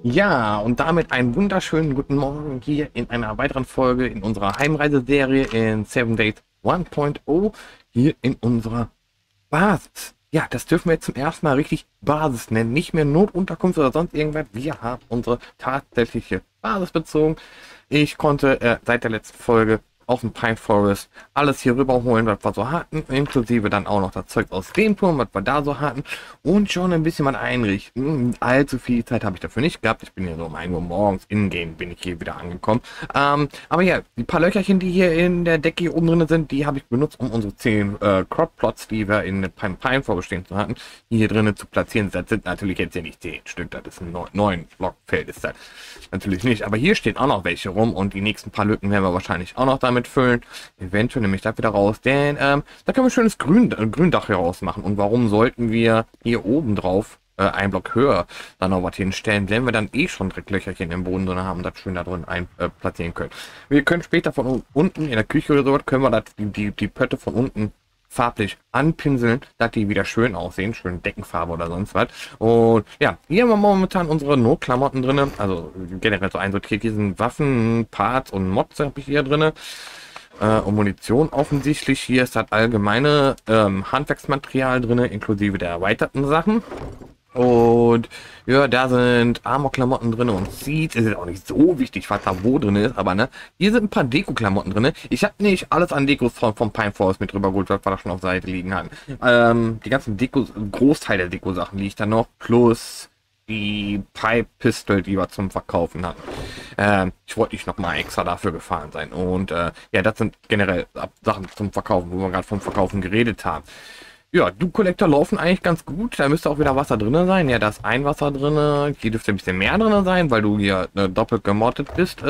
Ja, und damit einen wunderschönen guten Morgen hier in einer weiteren Folge in unserer Heimreiseserie in 7 Days 1.0 hier in unserer Basis. Ja, das dürfen wir jetzt zum ersten Mal richtig Basis nennen, nicht mehr Notunterkunft oder sonst irgendwas. Wir haben unsere tatsächliche Basis bezogen. Ich konnte seit der letzten Folge aus dem Pine Forest alles hier rüberholen, was wir so hatten, inklusive dann auch noch das Zeug aus dem Turm, was wir da so hatten und schon ein bisschen was einrichten. Allzu viel Zeit habe ich dafür nicht gehabt. Ich bin hier so um 1 Uhr morgens in-game bin ich hier wieder angekommen. Aber ja, die paar Löcherchen, die hier in der Decke hier oben drin sind, die habe ich benutzt, um unsere 10 Crop-Plots, die wir in Pine Forest stehen zu hatten, hier drinnen zu platzieren. Das sind natürlich jetzt hier nicht 10 Stück, das ist ein 9 Blockfeld, ist das natürlich nicht. Aber hier stehen auch noch welche rum und die nächsten paar Lücken werden wir wahrscheinlich auch noch damit füllen. Eventuell nehme ich das wieder raus, denn da können wir schönes Gründach heraus machen. Und warum sollten wir hier oben drauf einen Block höher dann noch was hinstellen, wenn wir dann eh schon direkt Löcherchen im Boden drin haben, das schön da drin platzieren können. Wir können später von unten in der Küche oder so, können wir das, die Pötte von unten farblich anpinseln, dass die wieder schön aussehen, schön Deckenfarbe oder sonst was. Und ja, hier haben wir momentan unsere Notklamotten drin, also generell so einsortiert, hier sind Waffen, Parts und Mods habe ich hier drin. Und Munition offensichtlich. Hier ist das allgemeine Handwerksmaterial drin, inklusive der erweiterten Sachen. Und ja, da sind Armor-Klamotten drin und Seeds. Ist jetzt auch nicht so wichtig, was da wo drin ist, aber ne, hier sind ein paar Deko-Klamotten drin. Ich habe nicht alles an Dekos vom Pine Forest mit drüber geholt, was wir da schon auf Seite liegen hatten. Die ganzen Dekos, Großteil der Deko-Sachen liegt da noch, plus die Pipe Pistol, die wir zum Verkaufen hatten. Ich wollte nicht nochmal extra dafür gefahren sein. Und ja, das sind generell Sachen zum Verkaufen, wo wir gerade vom Verkaufen geredet haben. Ja, Du-Kollektor laufen eigentlich ganz gut. Da müsste auch wieder Wasser drin sein. Ja, da ist ein Wasser drin. Hier dürfte ein bisschen mehr drin sein, weil du hier doppelt gemottet bist.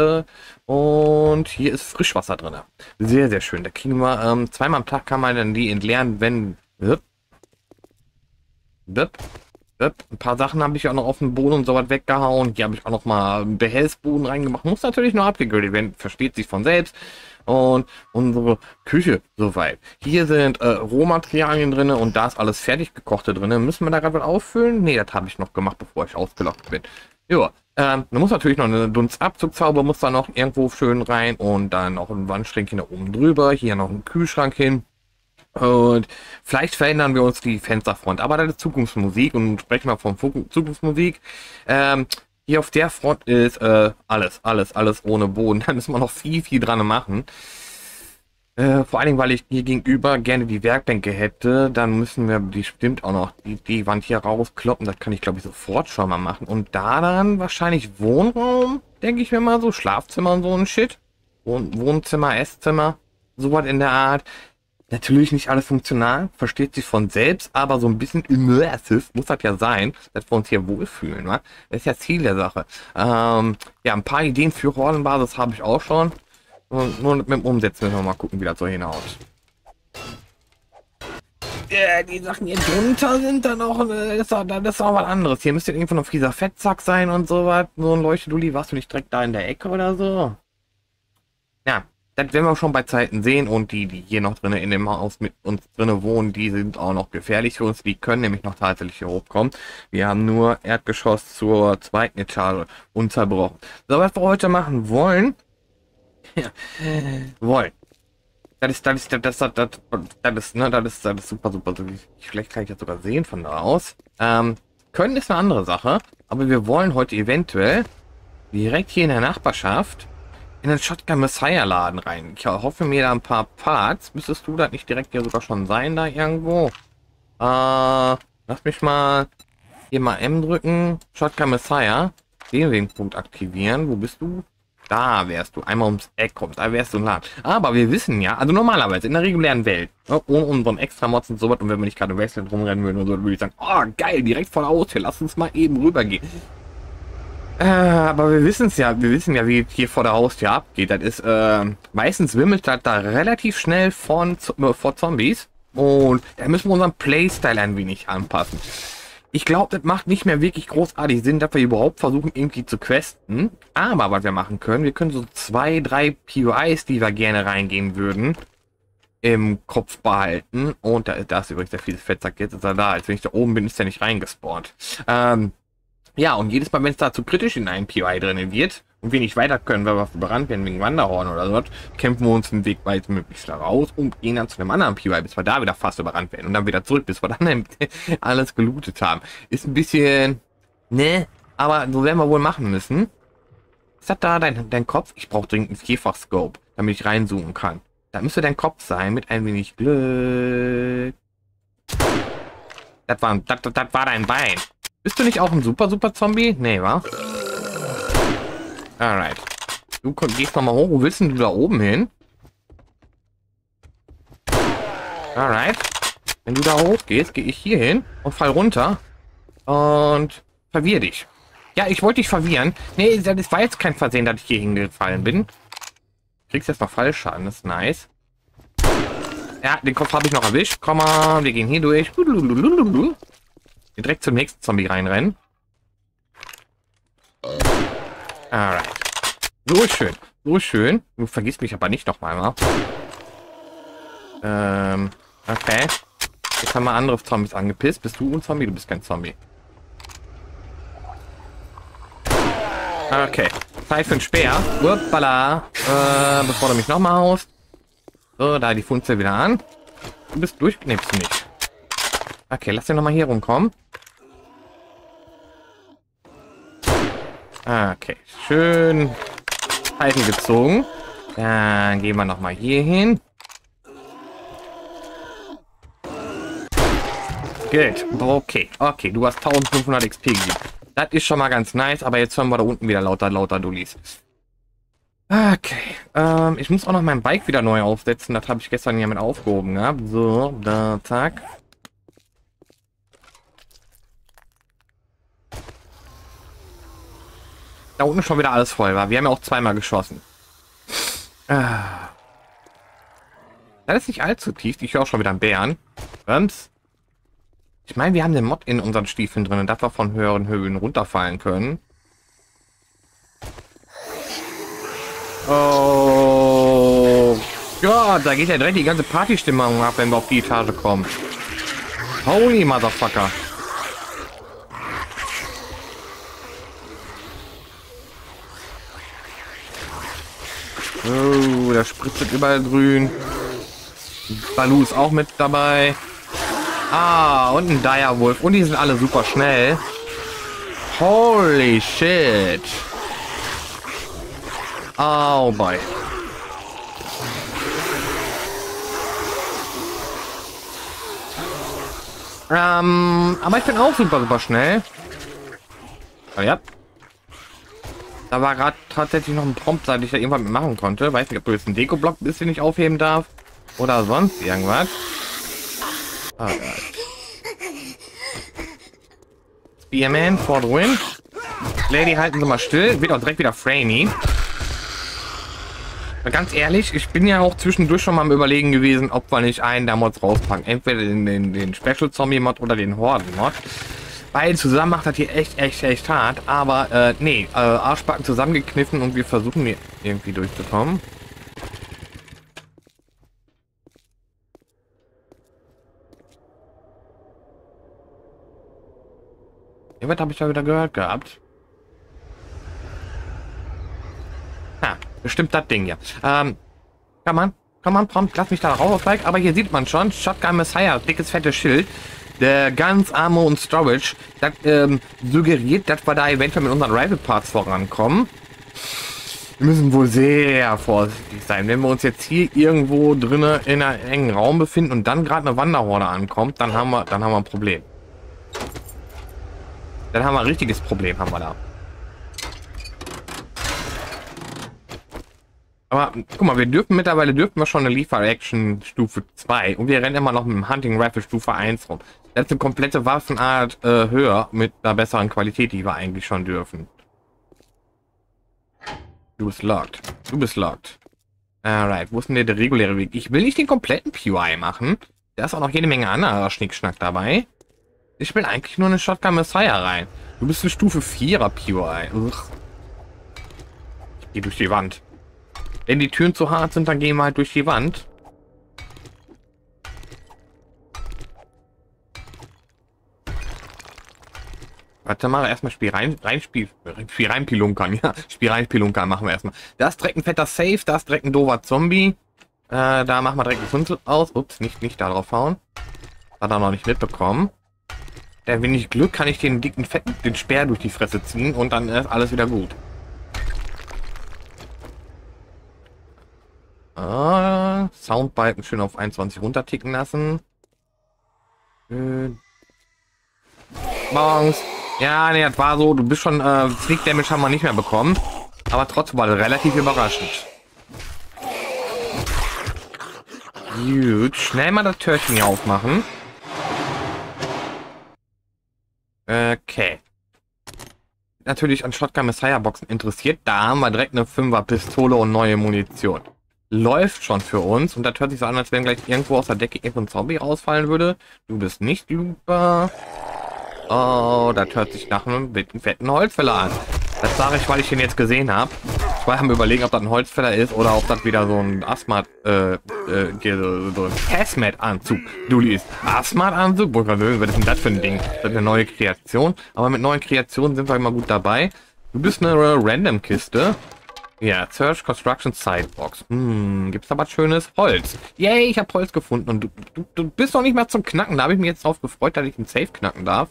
Und hier ist Frischwasser drin. Sehr, sehr schön. Da kriegen wir zweimal am Tag kann man dann die entleeren, wenn... Ein paar Sachen habe ich auch noch auf den Boden und so was weggehauen. Hier habe ich auch noch mal Behelfsboden reingemacht. Muss natürlich noch abgegrillt werden, versteht sich von selbst. Und unsere Küche soweit. Hier sind Rohmaterialien drin und da ist alles fertig gekochte drin. Müssen wir da gerade was auffüllen? Ne, das habe ich noch gemacht, bevor ich ausgelockt bin. Ja, da muss natürlich noch eine Dunstabzugzauber muss da noch irgendwo schön rein und dann noch ein Wandschränkchen da oben drüber. Hier noch ein Kühlschrank hin. Und vielleicht verändern wir uns die Fensterfront, aber das ist Zukunftsmusik und sprechen wir von Zukunftsmusik. Hier auf der Front ist alles ohne Boden. Da müssen wir noch viel dran machen. Vor allen Dingen, weil ich hier gegenüber gerne die Werkbänke hätte, dann müssen wir die bestimmt auch noch die Wand hier rauskloppen. Das kann ich glaube ich sofort schon mal machen. Und da dann wahrscheinlich Wohnraum, denke ich mir mal so, Schlafzimmer und so ein Shit. Wohnzimmer, Esszimmer, sowas in der Art. Natürlich nicht alles funktional, versteht sich von selbst, aber so ein bisschen immersive muss das ja sein, dass wir uns hier wohlfühlen, wa? Das ist ja Ziel der Sache. Ja, ein paar Ideen für Rollenbasis habe ich auch schon. Und nur mit dem Umsetzen müssen wir mal gucken, wie das so hinhaut. Ja, die Sachen hier drunter sind dann auch, das ist auch was anderes. Hier müsste irgendwo noch dieser Fettsack sein und sowas. So ein Leuchtedulli, warst du nicht direkt da in der Ecke oder so? Ja. Das werden wir schon bei Zeiten sehen und die hier noch drinnen in dem Haus mit uns drinnen wohnen, die sind auch noch gefährlich für uns. Die können nämlich noch tatsächlich hier hochkommen. Wir haben nur Erdgeschoss zur zweiten Etage unterbrochen. So, was wir heute machen wollen. Ja, wollen. Das ist super. Vielleicht kann ich das sogar sehen von da aus. Können ist eine andere Sache, aber wir wollen heute eventuell direkt hier in der Nachbarschaft in den Shotgun Messiah Laden rein. Ich hoffe mir da ein paar Parts. Müsstest du das nicht direkt hier sogar schon sein, da irgendwo? Lass mich mal hier mal M drücken. Shotgun Messiah. Den Punkt aktivieren. Wo bist du? Da wärst du. Einmal ums Eck kommst. Da wärst du ein Laden. Aber wir wissen ja, also normalerweise in der regulären Welt, ohne unseren Extra-Mods und sowas, und wenn wir nicht gerade wechseln rumrennen würden, so, würde ich sagen, oh geil, direkt vor der Haustür. Lass uns mal eben rübergehen. Aber wir wissen ja, wie es hier vor der Haustür abgeht. Das ist, meistens wimmelt das da relativ schnell vor Zombies. Und da müssen wir unseren Playstyle ein wenig anpassen. Ich glaube, das macht nicht mehr wirklich großartig Sinn, dass wir überhaupt versuchen, irgendwie zu questen. Aber was wir machen können, wir können so 2, 3 POIs, die wir gerne reingehen würden, im Kopf behalten. Und da ist übrigens der fiese Fettsack. Jetzt ist er da. Als wenn ich da oben bin, ist er nicht reingespawnt. Ja, und jedes Mal, wenn es da zu kritisch in einem PI drin wird und wir nicht weiter können, weil wir überrannt werden wegen Wanderhorn oder so, kämpfen wir uns den Weg weit möglichst da raus und gehen dann zu einem anderen PI, bis wir da wieder fast überrannt werden und dann wieder zurück, bis wir dann alles gelootet haben. Ist ein bisschen, ne, aber so werden wir wohl machen müssen. Ist das da dein Kopf? Ich brauche dringend einen Vierfach-Scope, damit ich reinzoomen kann. Da müsste dein Kopf sein, mit ein wenig Glück. Das war dein Bein. Bist du nicht auch ein super Zombie? Nee, wa? Alright. Du gehst nochmal hoch. Wo willst denn du da oben hin? Alright. Wenn du da hoch gehst, gehe ich hier hin und fall runter. Und verwirr dich. Ja, ich wollte dich verwirren. Nee, das war jetzt kein Versehen, dass ich hier hingefallen bin. Kriegst jetzt noch Fallschaden, das ist nice. Ja, den Kopf habe ich noch erwischt. Komm mal, wir gehen hier durch. Wir direkt zum nächsten Zombie reinrennen. Alright. So ist schön. So ist schön. Du vergisst mich aber nicht nochmal, wa? Okay. Jetzt haben wir andere Zombies angepisst. Bist du ein Zombie? Du bist kein Zombie. Okay. Zeit für einen Speer. Uppala. Bevor du mich nochmal haust. So, da die Funzel wieder an. Du bist durch. Nee, bist du nicht. Okay, lass den nochmal hier rumkommen. Okay, schön Pfeifen gezogen. Dann gehen wir nochmal hier hin. Gut, okay, du hast 1500 XP gegeben. Das ist schon mal ganz nice, aber jetzt hören wir da unten wieder lauter Dullis. Okay, ich muss auch noch mein Bike wieder neu aufsetzen. Das habe ich gestern ja mit aufgehoben gehabt. So, da, zack. Da unten schon wieder alles voll war. Wir haben ja auch zweimal geschossen. Das ist nicht allzu tief. Ich höre auch schon wieder einen Bären. Ich meine, wir haben den Mod in unseren Stiefeln drin, dass wir von höheren Höhen runterfallen können. Oh Gott, da geht ja direkt die ganze Partystimmung ab, wenn wir auf die Etage kommen. Holy Motherfucker. Oh, da spritzt überall grün. Baloo ist auch mit dabei. Ah, und ein Direwolf. Und die sind alle super schnell. Holy shit. Oh boy. Aber ich bin auch super schnell. Oh, ja. Da war gerade tatsächlich noch ein Prompt, dass ich da irgendwas mitmachen konnte. Weiß nicht, ob du jetzt einen Deko-Block bist, den ich aufheben darf. Oder sonst irgendwas. Oh Gott. Spearman for the win. Lady, halten Sie mal still. Wird auch direkt wieder Framey. Ganz ehrlich, ich bin ja auch zwischendurch schon mal am Überlegen gewesen, ob wir nicht einen der Mods rauspacken. Entweder den Special Zombie Mod oder den Horden Mod. Weil zusammen macht das hier echt hart. Aber nee, Arschbacken zusammengekniffen und wir versuchen hier irgendwie durchzukommen. Irgendwas habe ich da wieder gehört gehabt. Ja, bestimmt das Ding hier. Kann man, prompt, lass mich da raus auf Bike. Aber hier sieht man schon, Shotgun Messiah, dickes, fettes Schild. Der Guns, Armor und Storage, das suggeriert, dass wir da eventuell mit unseren Rival Parts vorankommen. Wir müssen wohl sehr vorsichtig sein. Wenn wir uns jetzt hier irgendwo drinnen in einem engen Raum befinden und dann gerade eine Wanderhorde ankommt, dann haben wir ein Problem. Dann haben wir ein richtiges Problem, haben wir da. Aber guck mal, mittlerweile dürfen wir schon eine Liefer-Action Stufe 2 und wir rennen immer noch mit dem Hunting Rifle Stufe 1 rum. Das ist eine komplette Waffenart höher mit einer besseren Qualität, die wir eigentlich schon dürfen. Du bist locked. Du bist locked. Alright, wo ist denn der reguläre Weg? Ich will nicht den kompletten POI machen. Da ist auch noch jede Menge anderer Schnickschnack dabei. Ich will eigentlich nur eine Shotgun Messiah rein. Du bist eine Stufe 4er POI. Ugh. Ich gehe durch die Wand. Wenn die Türen zu hart sind, dann gehen wir halt durch die Wand. Warte mal, erstmal Spiel rein Pilunkern, ja. Spiel rein Pilunkern machen wir erstmal. Das ist direkt ein fetter Safe, das ist direkt ein doofer Zombie. Da machen wir direkt ein Funzel aus. Ups, nicht da drauf hauen. Hat er noch nicht mitbekommen. Der wenig Glück kann ich den dicken fetten, den Speer durch die Fresse ziehen und dann ist alles wieder gut. Soundbalken schön auf 21 runterticken lassen. Morgens. Ja, nee, das war so. Du bist schon, Sneak Damage haben wir nicht mehr bekommen. Aber trotzdem war das relativ überraschend. Gut, schnell mal das Türchen hier aufmachen. Okay. Natürlich an Shotgun Messiah Boxen interessiert. Da haben wir direkt eine 5er Pistole und neue Munition. Läuft schon für uns. Und das hört sich so an, als wenn gleich irgendwo aus der Decke irgendein Zombie rausfallen würde. Du bist nicht Looper. Oh, das hört sich nach einem fetten Holzfäller an. Das sage ich, weil ich den jetzt gesehen habe. Ich war am Überlegen, ob das ein Holzfäller ist oder ob das wieder so ein Asthmat, so ein Hazmat-Anzug. Du liest Asthmat-Anzug? Was ist denn das für ein Ding? Das ist eine neue Kreation. Aber mit neuen Kreationen sind wir immer gut dabei. Du bist eine Random-Kiste. Ja, Search Construction Sidebox. Gibt's da was Schönes? Holz. Yay, ich habe Holz gefunden. Und du bist noch nicht mal zum Knacken. Da habe ich mich jetzt drauf gefreut, dass ich einen Safe knacken darf.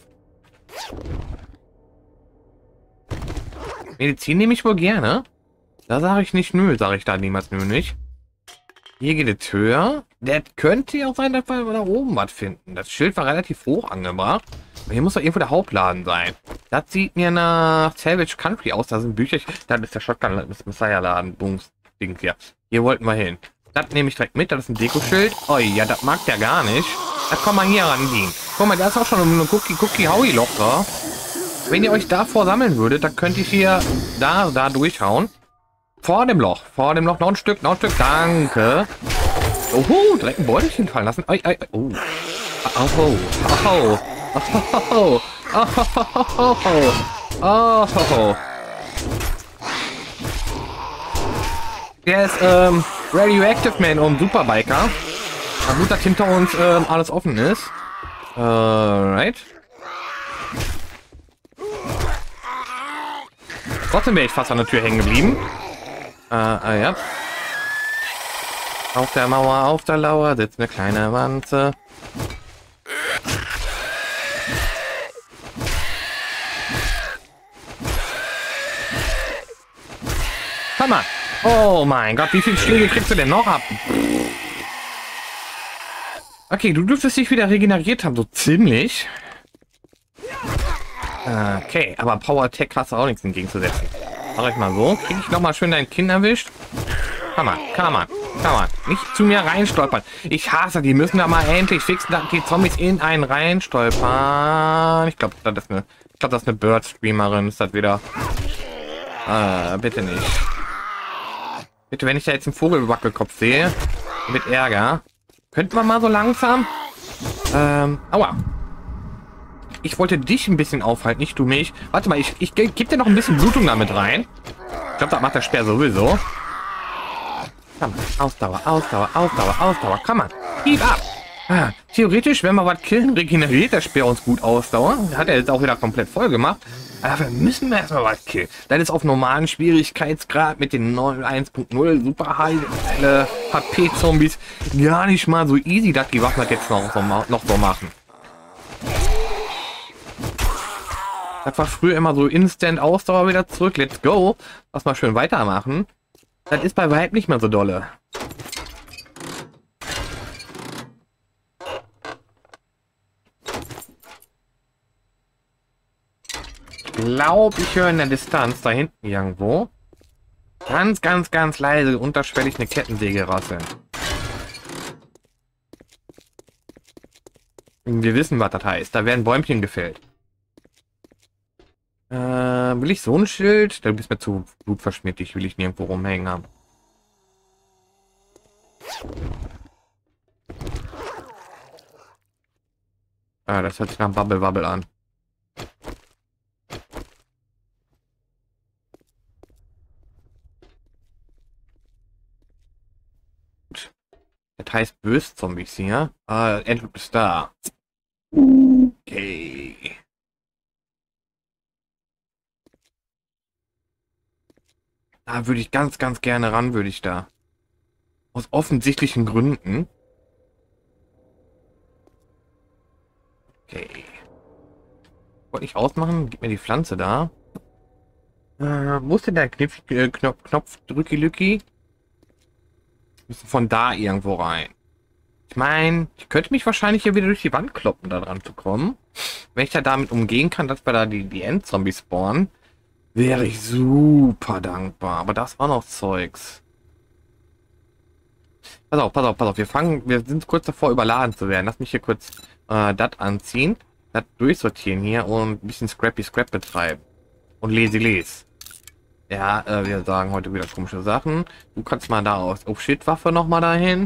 Medizin nehme ich wohl gerne. Da sage ich nicht nö, sage ich da niemals nö nicht. Hier geht es höher. Der könnte ja auch sein, dass wir da oben was finden. Das Schild war relativ hoch angebracht. Aber hier muss doch irgendwo der Hauptladen sein. Das sieht mir nach Salvage Country aus. Da sind Bücher. Das ist der Shotgun, das Messiah-Laden. Bums, Ding hier. Hier wollten wir hin. Das nehme ich direkt mit. Das ist ein Dekoschild. Oh ja, das mag der gar nicht. Da komm mal hier ran, Ding. Guck mal, da ist auch schon ein Cookie-Howie-Loch da. Wenn ihr euch davor sammeln würdet, dann könnte ich hier da durchhauen. Vor dem Loch, noch ein Stück, danke. Oh, direkt ein Beutelchen fallen lassen. Oh. Oh. Der ist Radioactive Man und Superbiker. Na gut, dass hinter uns alles offen ist. Right. Trotzdem wäre ich fast an der Tür hängen geblieben. Ja. Auf der Mauer, auf der Lauer sitzt eine kleine Wanze. Komm mal. Oh mein Gott, wie viele Schläge kriegst du denn noch ab? Okay, du dürftest dich wieder regeneriert haben, so ziemlich. Okay, aber Power Attack hast du auch nichts entgegenzusetzen. Mach ich mal so. Krieg ich noch mal schön dein Kinn erwischt? Kann man. Nicht zu mir reinstolpern. Ich hasse, die müssen da mal endlich fixen, dass die Zombies in einen reinstolpern. Ich glaube, das ist eine Bird-Streamerin. Ist das wieder? Bitte nicht. Bitte, wenn ich da jetzt einen Vogelwackelkopf sehe, mit Ärger. Könnten wir mal so langsam? Aua. Ich wollte dich ein bisschen aufhalten, nicht du mich. Warte mal, ich gebe dir noch ein bisschen Blutung damit rein. Ich glaube, das macht der Speer sowieso. Komm, Ausdauer. Komm mal, gib ab. Theoretisch, wenn wir was killen, regeneriert der Speer uns gut Ausdauer. Hat er jetzt auch wieder komplett voll gemacht. Aber müssen wir erstmal was killen. Das ist auf normalen Schwierigkeitsgrad mit den 1.0 super high HP-Zombies gar nicht mal so easy, dass die Waffen das jetzt noch so machen. Das war früher immer so Instant Ausdauer wieder zurück. Let's go. Lass mal schön weitermachen. Das ist bei weitem nicht mehr so dolle. Ich glaube, ich höre in der Distanz da hinten irgendwo ganz leise unterschwellig eine Kettensäge rasseln. Wir wissen, was das heißt. Da werden Bäumchen gefällt. Will ich so ein Schild? Da bist mir zu blutverschmiert. Ich will ich nirgendwo rumhängen haben. Das hört sich nach Bubble an. Das heißt böse Zombies hier. Endlich ist da. Okay. Da würde ich ganz, ganz gerne ran, würde ich da. Aus offensichtlichen Gründen. Okay. Wollte ich ausmachen? Gib mir die Pflanze da. Wo ist denn der Knopf? Drücki Lücki? Müssen von da irgendwo rein. Ich meine, ich könnte mich wahrscheinlich hier wieder durch die Wand kloppen, da dran zu kommen. Wenn ich da damit umgehen kann, dass wir da die Endzombies spawnen, wäre ich super dankbar. Aber das war noch Zeugs. Pass auf, pass auf, pass auf. Wir sind kurz davor, überladen zu werden. Lass mich hier kurz das anziehen, das durchsortieren hier und ein bisschen Scrap betreiben. Und les. Ja, wir sagen heute wieder komische Sachen. Du kannst mal da aus. Oh shit, Waffe noch mal dahin.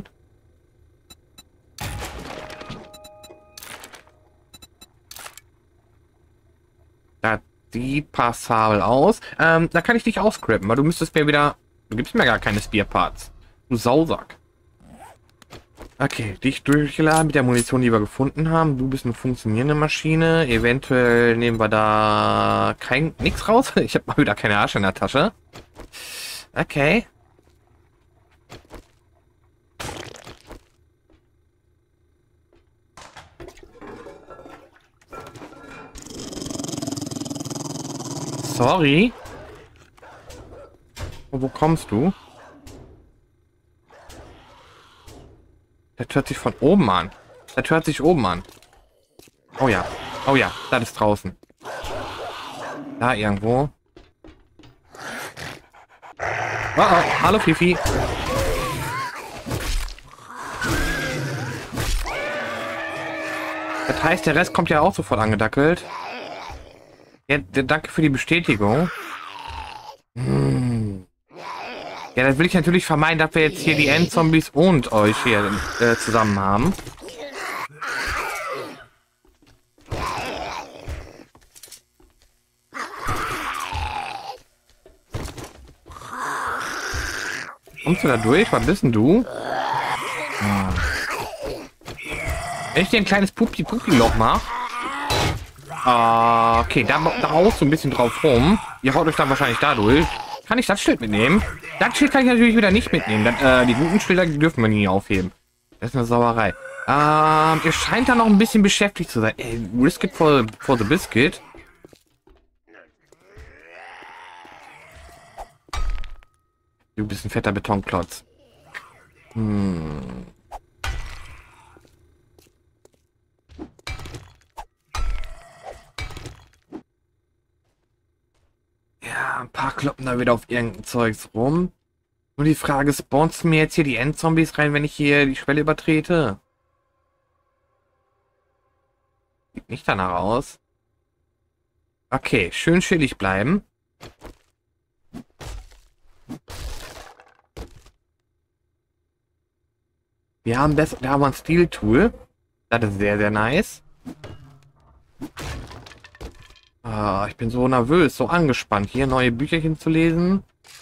Das sieht passabel aus. Da kann ich dich auscrappen, weil du müsstest mir wieder... Du gibst mir gar keine Spearparts. Du Sausack. Okay, dich durchgeladen mit der Munition, die wir gefunden haben. Du bist eine funktionierende Maschine. Eventuell nehmen wir da nichts raus. Ich habe mal wieder keine Asche in der Tasche. Okay. Sorry. Wo kommst du? Das hört sich von oben an. Das hört sich oben an. Oh ja. Oh ja, das ist draußen. Da irgendwo. Oh, oh. Hallo Fifi. Das heißt, der Rest kommt ja auch sofort angedackelt. Ja, danke für die Bestätigung. Ja, das will ich natürlich vermeiden, dass wir jetzt hier die Endzombies und euch hier zusammen haben. Kommst du da durch? Was bist denn du? Wenn ich dir ein kleines Pupi-Loch mache. Okay, da haust du ein bisschen drauf rum. Ihr haut euch dann wahrscheinlich dadurch. Kann ich das Schild mitnehmen? Das Schild kann ich natürlich wieder nicht mitnehmen. Die guten Schilder dürfen wir nie aufheben. Das ist eine Sauerei. Ihr scheint da noch ein bisschen beschäftigt zu sein. Ey, risk it for the biscuit. Du bist ein fetter Betonklotz. Ja, ein paar kloppen da wieder auf irgendein Zeugs rum. Nur die Frage, spawnst du mir jetzt hier die Endzombies rein, wenn ich hier die Schwelle übertrete? Sieht nicht danach aus. Okay, schön chillig bleiben. Wir haben ein Steel-Tool. Das ist sehr, sehr nice. Ich bin so nervös, so angespannt, hier neue Bücherchen zu lesen.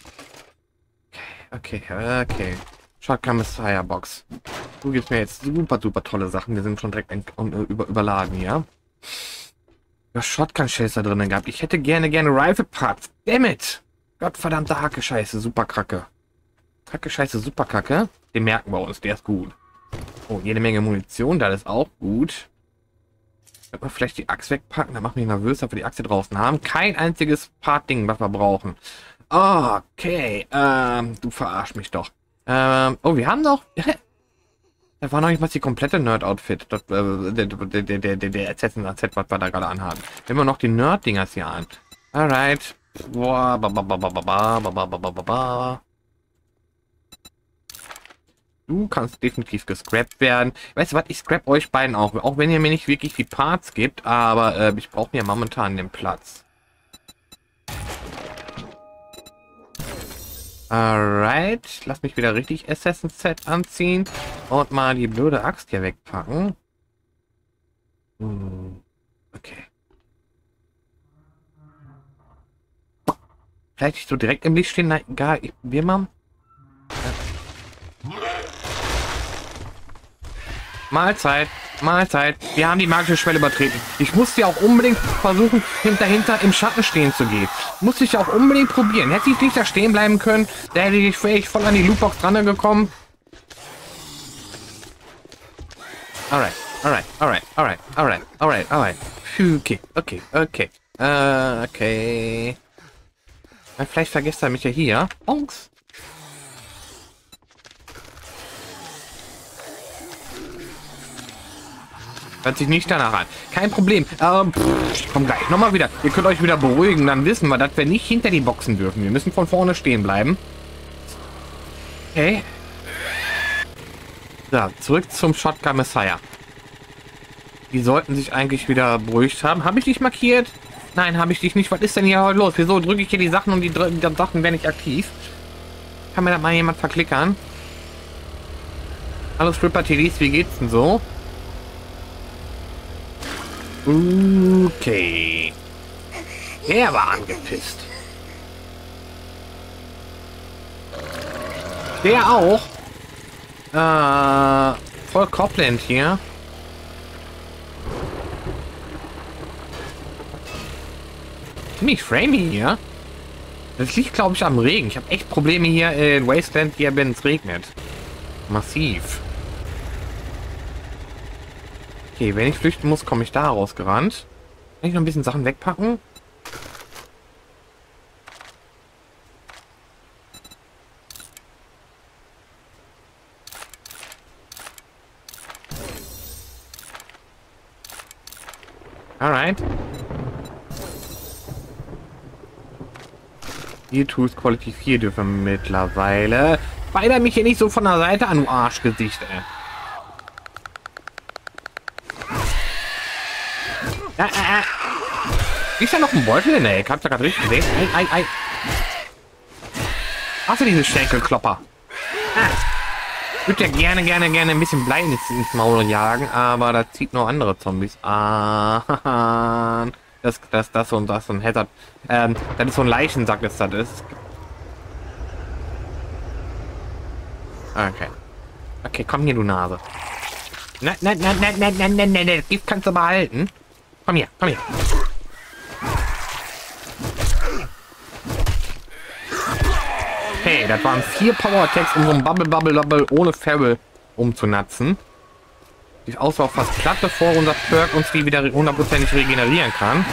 Okay. Shotgun Messiah Box. Du gibst mir jetzt super tolle Sachen. Wir sind schon direkt überladen hier. Ja, Shotgun Shells da drinnen gehabt. Ich hätte gerne Rifle Parts. Damn it! Gottverdammte Hacke Scheiße, super Kacke. Hacke Scheiße, super Kacke. Den merken wir uns, der ist gut. Oh, jede Menge Munition, das ist auch gut. Könnte man vielleicht die Axt wegpacken, dann macht mich nervös, dass wir die Axt hier draußen haben. Kein einziges Part-Ding, was wir brauchen. Okay, du verarsch mich doch. Oh, wir haben noch... Da war noch nicht mal die komplette Nerd-Outfit. Der Assassin AZ, was wir da gerade anhaben. Wir haben wir noch die Nerd-Dingers hier an. Alright. Boah, Du kannst definitiv gescrapped werden. Weißt du was, ich scrap euch beiden auch wenn ihr mir nicht wirklich die Parts gibt, aber ich brauche mir momentan den Platz. Alright, lass mich wieder richtig Assassin's Set anziehen und mal die blöde Axt hier wegpacken. Okay. Vielleicht nicht so direkt im Licht stehen, nein, egal, wir mal. Mahlzeit. Mahlzeit. Wir haben die magische Schwelle übertreten. Ich musste ja auch unbedingt versuchen, dahinter im Schatten stehen zu gehen. Musste ich auch unbedingt probieren. Hätte ich nicht da stehen bleiben können, da hätte ich vielleicht voll an die Lootbox dran gekommen. Alright, alright, alright, alright, alright, alright, alright. Okay, okay, okay. Okay. Vielleicht vergisst er mich ja hier. Bonks. Hört sich nicht danach an. Kein Problem. Ich komm gleich nochmal wieder. Ihr könnt euch wieder beruhigen. Dann wissen wir, dass wir nicht hinter die Boxen dürfen. Wir müssen von vorne stehen bleiben. Okay. So, zurück zum Shotgun Messiah. Die sollten sich eigentlich wieder beruhigt haben. Habe ich dich markiert? Nein, habe ich dich nicht. Was ist denn hier heute los? Wieso drücke ich hier die Sachen und die Sachen werden nicht aktiv? Kann mir da mal jemand verklickern? Hallo Stripper-TDs, wie geht's denn so? Okay. Er war angepisst. Der auch. Voll Copland hier. Ziemlich framey hier. Das liegt, glaube ich, am Regen. Ich habe echt Probleme hier in Wasteland, hier, wenn es regnet. Massiv. Okay, wenn ich flüchten muss, komme ich da rausgerannt. Kann ich noch ein bisschen Sachen wegpacken? Alright. Die Tools Quality 4 dürfen mittlerweile. Weiter mich hier nicht so von der Seite an, du Arschgesicht, ey. Ist da noch ein Beutel in der Ecke? Habt ihr gerade richtig gesehen? Ei. Hast du diese Schenkelklopper? Ich würde ja gerne ein bisschen Blei ins Maul jagen, aber da zieht nur andere Zombies an. Das und das und Hazard. Das ist so ein Leichensack, das ist. Okay. Okay, komm hier, du Nase. Nein. Das Gift kannst du behalten. Komm hier. Hey, das waren 4 Power-Attacks, um so ein Bubble ohne Feral umzunatzen. Sieht aus auch fast platt, bevor unser Perk uns die wieder 100% regenerieren kann.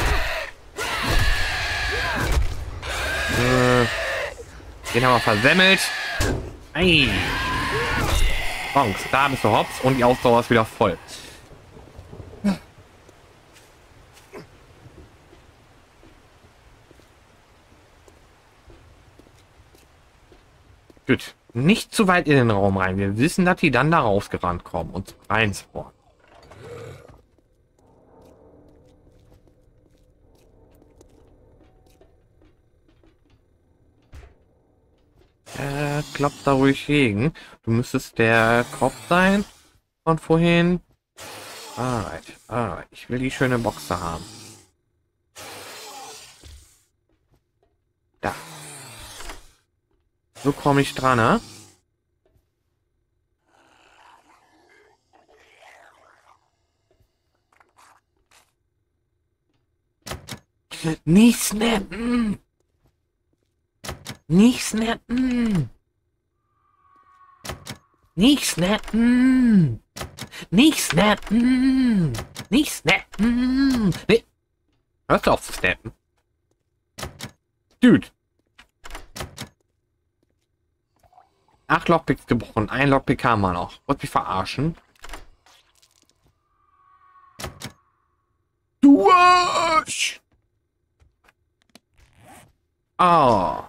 Den haben wir versemmelt. Ei. Bonks, da bist du hops und die Ausdauer ist wieder voll. Gut. Nicht zu weit in den Raum rein. Wir wissen, dass die dann da rausgerannt kommen und rein spawnen. Klopft da ruhig gegen. Du müsstest der Kopf sein von vorhin. Alright. Ich will die schöne Box da haben. Da. So komme ich dran, ne? Nicht snappen! Nicht snappen! Nicht snappen! Nicht snappen! Nicht snappen! Nee. Hörst du auf zu snappen? Dude! 8 Lockpicks gebrochen, 1 Lockpick haben wir noch. Wollt mich verarschen? Du Arsch! Oh.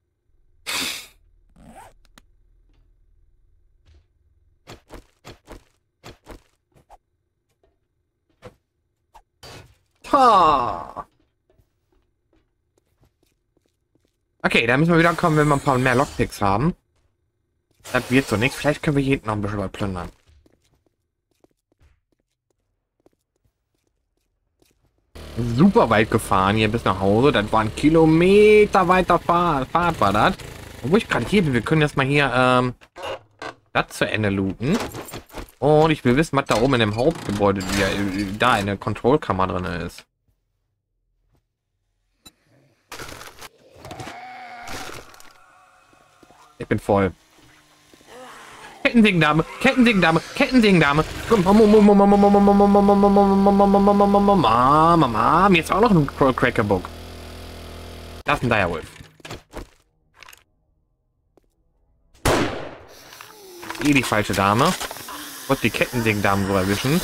Ha. Okay, da müssen wir wieder kommen, wenn wir ein paar mehr Lockpicks haben. Das wird so nichts. Vielleicht können wir hier hinten noch ein bisschen plündern. Super weit gefahren hier bis nach Hause. Das war ein Kilometer weiter Fahrt war das. Wo ich gerade hier bin, wir können jetzt mal hier das zu Ende looten. Und ich will wissen, was da oben in dem Hauptgebäude, da in der Kontrollkammer drin ist. Ich bin voll. Kettensägendame, Kettensägendame, Kettensägendame. Mama, mir ist auch noch ein Crackerbook. Das ist ein Direwolf. Die falsche Dame. Ich wollte die Kettensägendamen so erwischen.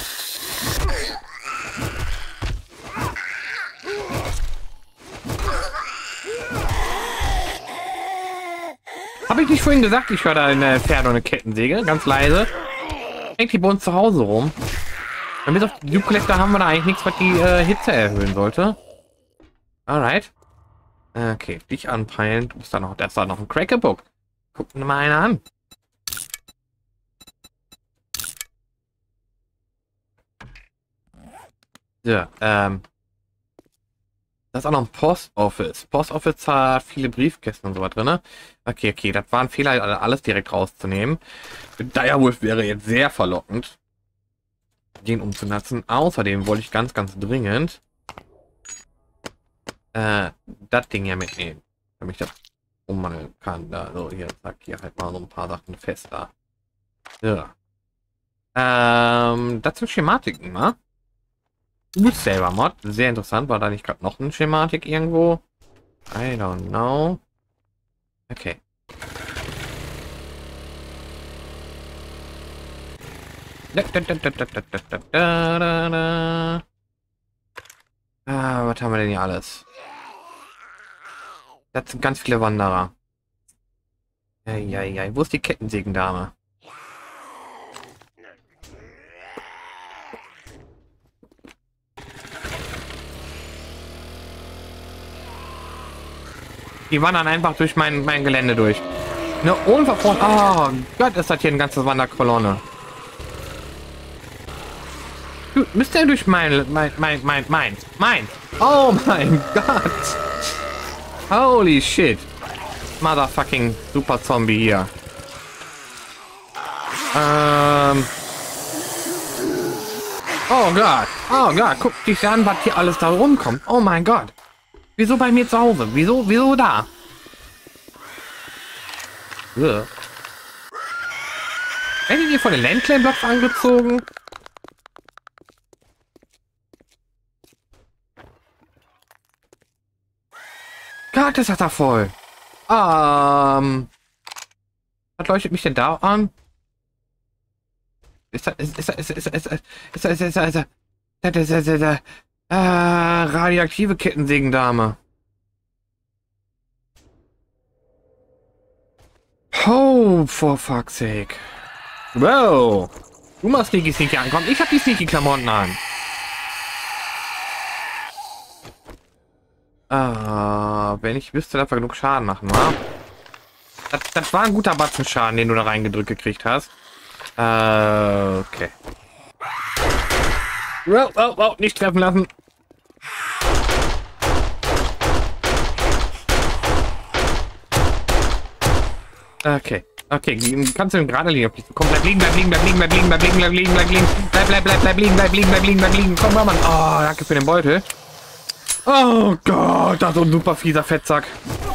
Habe ich nicht vorhin gesagt, ich höre da eine Pferde und eine Kettensäge, ganz leise. Hängt die bei uns zu Hause rum. Und bis auf die Duke Collector haben wir da eigentlich nichts, was die Hitze erhöhen sollte. Alright. Okay, dich anpeilen. Du bist da noch, da ist da noch ein Crackerbook. Guck dir mal einer an. Ja, das ist auch noch ein Post Office. Post Office hat viele Briefkästen und so was drin. Okay, das war ein Fehler, alles direkt rauszunehmen. Direwolf wäre jetzt sehr verlockend, den umzunutzen. Außerdem wollte ich ganz dringend das Ding ja mitnehmen, damit ich das ummangeln kann. Da, so, hier, zack, hier halt mal so ein paar Sachen fest da. Ja. Das sind Schematiken, ne? Selber Mod, sehr interessant. War da nicht gerade noch eine Schematik irgendwo? I don't know. Okay. Was haben wir denn hier alles? Das sind ganz viele Wanderer. Ja. Wo ist die Kettensägendame? Die wandern einfach durch mein Gelände durch. Ne, unverfroren. Oh Gott, ist das hier eine ganze Wanderkolonne. Du, müsst ihr durch meins. Oh mein Gott. Holy shit. Motherfucking Super Zombie hier. Oh Gott, guck dich an, was hier alles da rumkommt. Oh mein Gott. Wieso bei mir zu Hause? Wieso da? Ja. Werden die von den Landclaim-Blocks angezogen? Gott, ist das da voll. Was leuchtet mich denn da an? Radioaktive Kettensägendame. Oh, for fuck's sake. Wow. Du machst Sneaky ankommen. Ich hab die Sneaky Klamotten an. Wenn ich wüsste, dass wir genug Schaden machen, wa? Das war ein guter Batzen Schaden, den du da reingedrückt gekriegt hast. Okay. Oh, nicht treffen lassen. Okay. Kannst du gerade liegen? Komm, bleib liegen. Bleib liegen. Komm, Mann. Oh, danke für den Beutel. Oh Gott, das ist so ein super fieser Fettsack.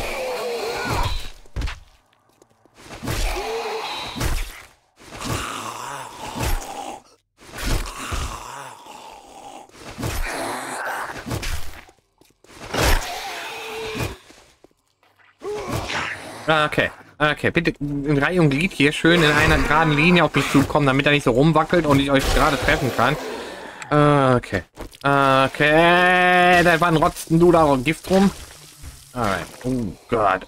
Okay, bitte in Reihe und Glied hier schön in einer geraden Linie auf mich zukommen, damit er nicht so rumwackelt und ich euch gerade treffen kann. Okay, da war ein Rotzen, du da Gift rum. Alright, oh Gott.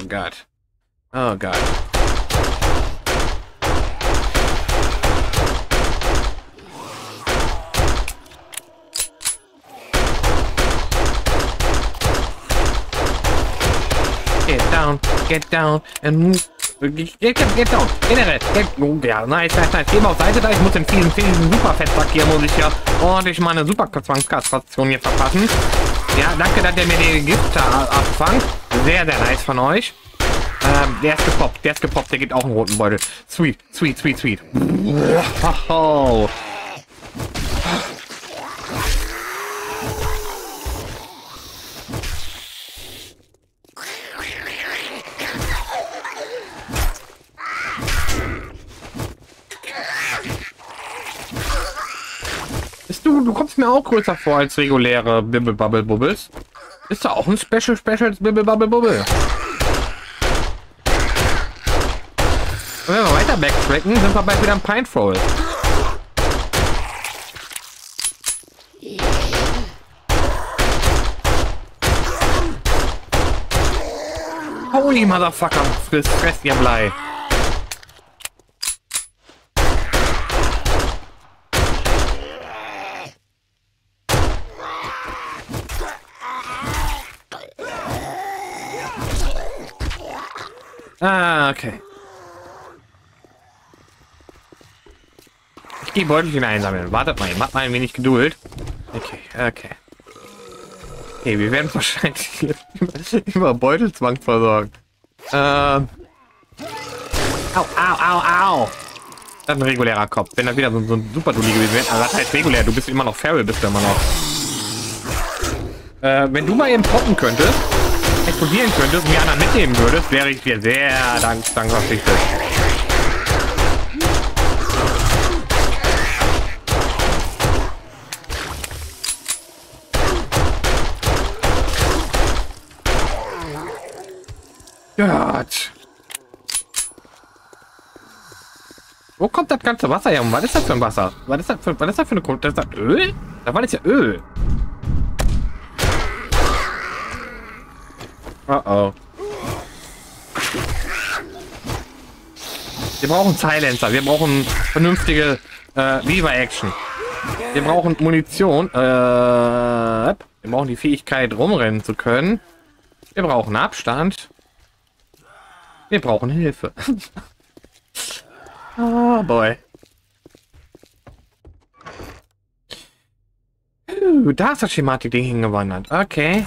Get down and move. Get down. Generell. Ja, nice. Geh mal auf Seite da. Ich muss den vielen Superfettsack hier, muss ich ja ordentlich meine Superzwangskastration hier verpassen. Ja, danke, dass ihr mir den Gift da abfangt. Sehr nice von euch. Der ist gepoppt, der gibt auch einen roten Beutel. Sweet, sweet, sweet, sweet. Wow. Du kommst mir auch größer vor als reguläre Bibble Bubble Bubbles. Ist da auch ein Special Bibble Bubble Bubble? Und wenn wir weiter backtracken, sind wir bald wieder am Pine Forest. Holy Motherfucker, fresst ihr Blei. Ah, okay. Ich gehe Beutelchen einsammeln. Wartet mal, macht mal ein wenig Geduld. Okay, okay. Okay, wir werden wahrscheinlich über Beutelzwang versorgt. Au, au, au, au. Das ist ein regulärer Kopf. Wenn das wieder so ein super Dulli gewesen wäre. Also das heißt regulär, du bist immer noch Feral, bist du immer noch. Wenn du mal eben poppen könntest, explodieren könntest und die anderen mitnehmen würdest, wäre ich dir sehr dankbar verpflichtet. Gott. Wo kommt das ganze Wasser her? Was ist das für ein Wasser? Was ist das für eine Grund? Das ist das Öl? Da war das ja Öl. Oh oh. Wir brauchen Silencer. Wir brauchen vernünftige Viva-Action. Wir brauchen Munition. Wir brauchen die Fähigkeit, rumrennen zu können. Wir brauchen Abstand. Wir brauchen Hilfe. Oh boy. Da ist das Schematik-Ding hingewandert. Okay.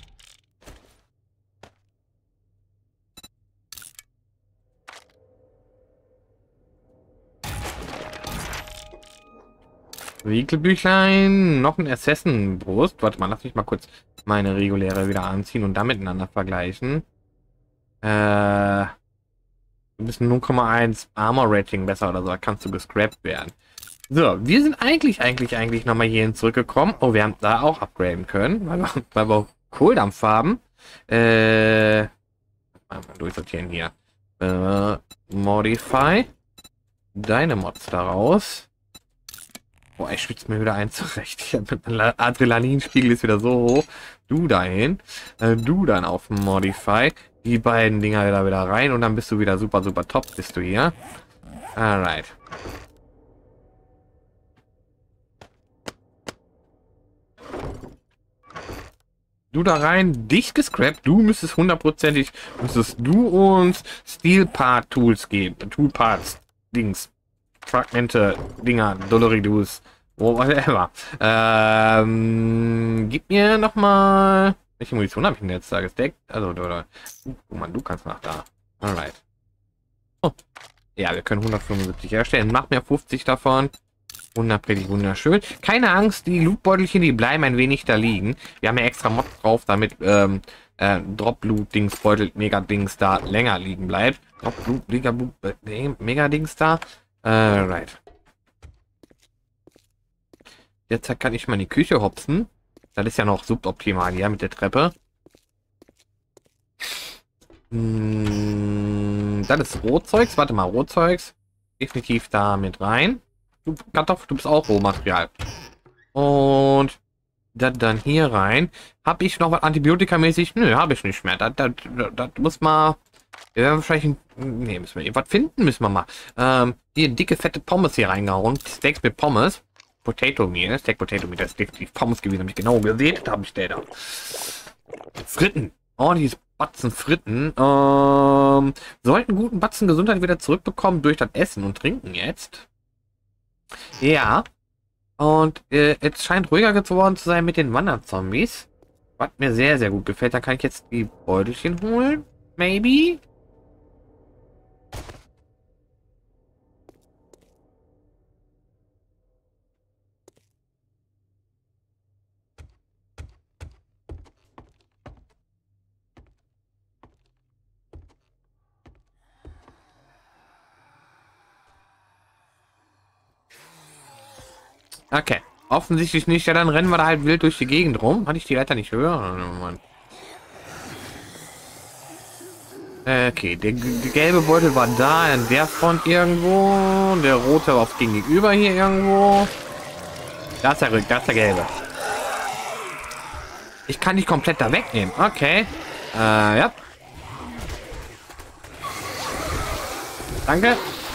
Wiekelbüchlein, noch ein Assassin-Brust. Warte mal, lass mich mal kurz meine reguläre wieder anziehen und da miteinander vergleichen. Du bist 0,1 Armor-Rating besser oder so, da kannst du gescrapped werden. So, wir sind eigentlich nochmal hierhin zurückgekommen. Oh, wir haben da auch upgraden können, weil wir Kohldampf haben. Mal durchsortieren hier. Modify. Deine Mods daraus. Boah, ich schwitze mir wieder ein zurecht. Mein Adrenalinspiegel ist wieder so hoch. Du dahin. Du dann auf Modify. Die beiden Dinger wieder rein und dann bist du wieder super top. Bist du hier. Alright. Du da rein, dicht gescrapt. Du müsstest hundertprozentig, du uns Steel Part Tools geben. Tool Parts, Dings, Fragmente, Dinger, Doloridus, whatever. Gib mir noch mal. Welche Munition habe ich denn jetzt da gesteckt? Also, guck mal, du kannst nach da. Alright. Oh. Ja, wir können 175 herstellen. Mach mir 50 davon. Wunderprächtig, wunderschön. Keine Angst, die Lootbeutelchen, die bleiben ein wenig da liegen. Wir haben ja extra Mods drauf, damit Drop-Loot-Dings, Beutel-Mega-Dings da länger liegen bleibt. Drop-Loot, Mega-Dings da. Right. Jetzt kann ich mal in die Küche hopsen. Das ist ja noch suboptimal hier mit der Treppe. Das ist Rohzeugs. Warte mal, Rohzeugs. Definitiv da mit rein. Du Kartoffel, du bist auch Rohmaterial. Und dann hier rein. Habe ich noch was Antibiotika-mäßig? Nö, habe ich nicht mehr. Das muss mal. Wir werden wahrscheinlich. Nee, müssen wir was finden, müssen wir mal. Hier dicke, fette Pommes hier reingehauen. Steaks mit Pommes. Potato Meal. Steak Potato Meal. Das ist definitiv Pommes gewesen. Habe ich genau gesehen. Da habe ich da. Fritten. Oh, dieses Batzen Fritten. Sollten guten Batzen Gesundheit wieder zurückbekommen durch das Essen und Trinken jetzt. Ja. Und jetzt scheint ruhiger geworden zu sein mit den Wanderzombies. Was mir sehr, sehr gut gefällt. Da kann ich jetzt die Beutelchen holen. Maybe. Okay. Offensichtlich nicht. Ja, dann rennen wir da halt wild durch die Gegend rum. Hatte ich die Leiter nicht höher? Oh, Mann. Okay, der gelbe Beutel war da in der Front irgendwo. Der rote war auf gegenüber hier irgendwo. Da ist der gelbe. Ich kann dich komplett da wegnehmen. Okay. Ja. Danke.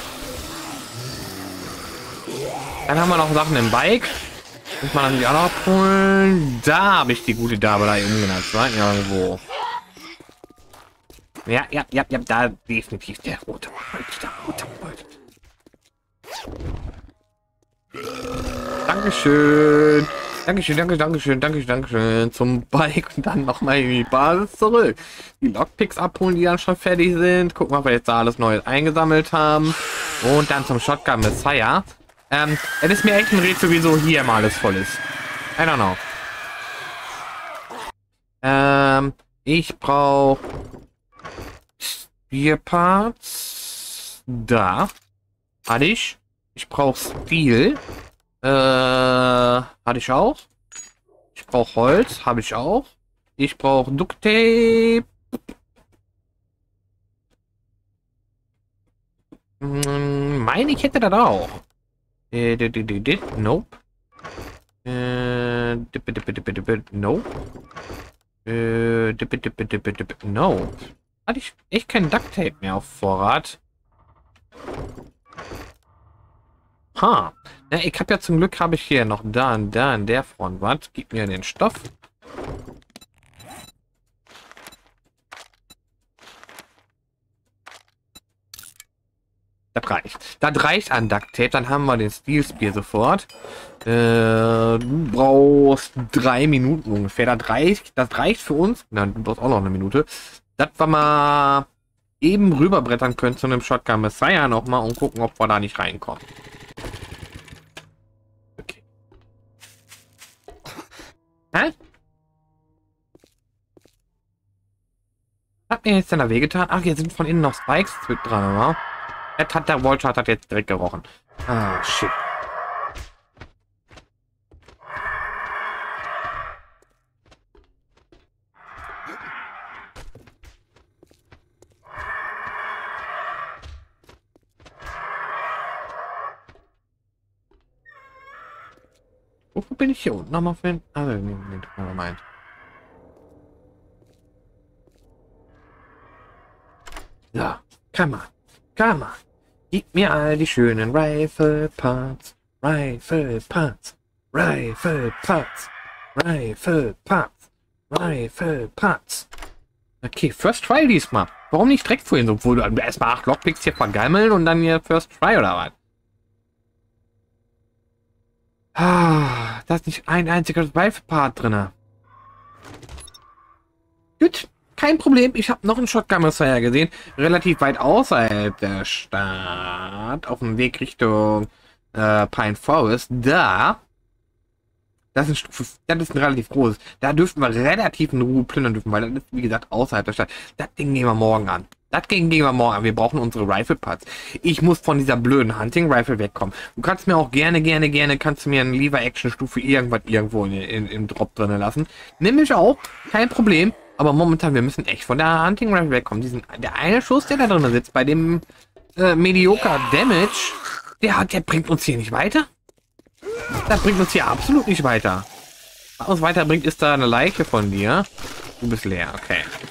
Dann haben wir noch Sachen im Bike. Muss man natürlich auch noch abholen. Da habe ich die gute Dame da umgenannt. Irgendwo. Ja, da definitiv der rote Beutel. Dankeschön. Dankeschön. Zum Bike und dann nochmal in die Basis zurück. Die Lockpicks abholen, die dann schon fertig sind. Gucken, ob wir jetzt da alles Neues eingesammelt haben. Und dann zum Shotgun Messiah. Es ist mir echt ein Rätsel, wieso hier mal alles voll ist. I don't know. Ich brauche 4 Parts. Da. Hatte ich. Ich brauche Steel. Hatte ich auch. Ich brauche Holz. Habe ich auch. Ich brauche Duct Tape. Meine ich hätte das auch. Nope. Nope. Nope. Hatte ich echt kein Duct Tape mehr auf Vorrat. Ha. Ja, ich habe ja zum Glück habe ich hier noch da und da in der Front was. Gib mir den Stoff. Das reicht. Das reicht an Duct Tape. Dann haben wir den Steel Spear sofort. Du brauchst 3 Minuten ungefähr. Das reicht für uns. Na, du brauchst auch noch eine Minute. Das wir mal eben rüberbrettern können zu einem Shotgun Messiah nochmal und gucken, ob wir da nicht reinkommen. Okay. Hä? Hat mir jetzt denn da wehgetan? Ach, hier sind von innen noch Spikes dran, oder? Jetzt hat der Volchart hat jetzt direkt gerochen. Ah, shit. Wofür bin ich hier unten nochmal für? Also, Moment. Ja, kann man. Gib mir all die schönen Rifle Parts. Okay, First Try diesmal. Warum nicht direkt vorhin, obwohl du erstmal 8 Lockpicks hier vergammeln und dann hier First Try oder was? Ah, da ist nicht ein einziger Rifle Part drin. Gut. Kein Problem, ich habe noch einen Shotgun Messiah gesehen, relativ weit außerhalb der Stadt, auf dem Weg Richtung Pine Forest. Das ist ein relativ großes. Da dürften wir relativ in Ruhe plündern dürfen, weil das ist, wie gesagt, außerhalb der Stadt. Das Ding gehen wir morgen an. Wir brauchen unsere Rifle Parts. Ich muss von dieser blöden Hunting Rifle wegkommen. Du kannst mir auch gerne, kannst du mir eine Lever Action Stufe irgendwo im Drop drin lassen. Nimm mich auch, kein Problem. Aber momentan, wir müssen echt von der Hunting Rifle wegkommen. Der eine Schuss, der da drin sitzt, bei dem Mediocre Damage, der bringt uns hier nicht weiter. Das bringt uns hier absolut nicht weiter. Was uns weiterbringt, ist da eine Leiche von dir. Du bist leer, okay.